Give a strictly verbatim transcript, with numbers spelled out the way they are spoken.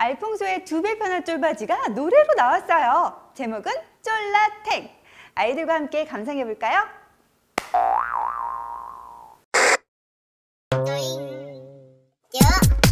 알퐁소의 두 배 편한 쫄바지가 노래로 나왔어요. 제목은 쫄라탱. 아이들과 함께 감상해 볼까요? 야!